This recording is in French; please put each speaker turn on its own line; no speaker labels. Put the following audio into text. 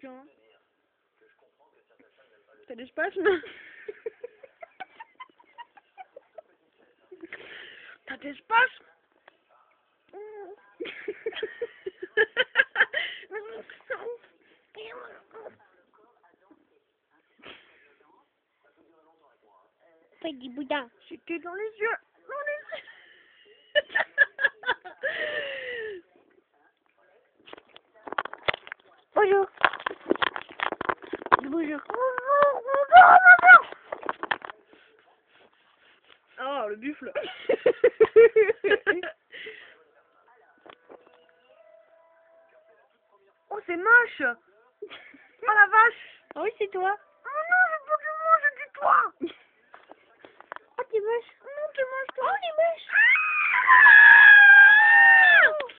tiens. T'as des spasmes? T'as des spasmes?
Fais du boudin.
C'était dans les yeux. Dans les yeux.
Bonjour. Bonjour.
Oh, le buffle. Oh, c'est moche. Oh la vache.
Ah oui, c'est toi.
Oh non, je veux pas que je mange du toi.
Oh, t'es moche.
Non, tu manges toi.
Oh, t'es moche.
Ah